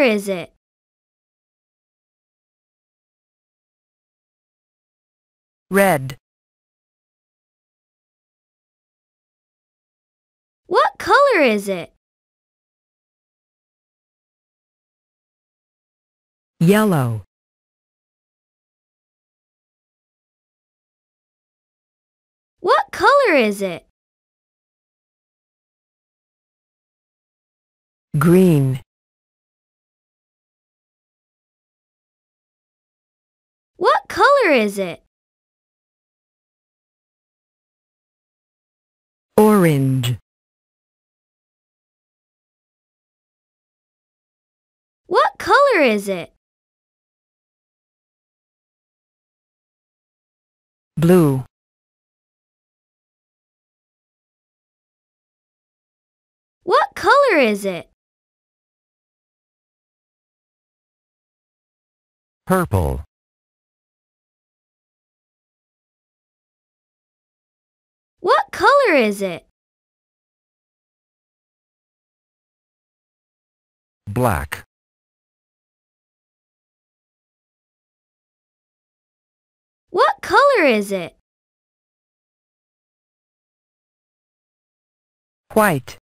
is it? Red. What color is it? Yellow. What color is it? Green. What color is it? Orange. What color is it? Blue. What color is it? Purple. What color is it? Black. What color is it? White.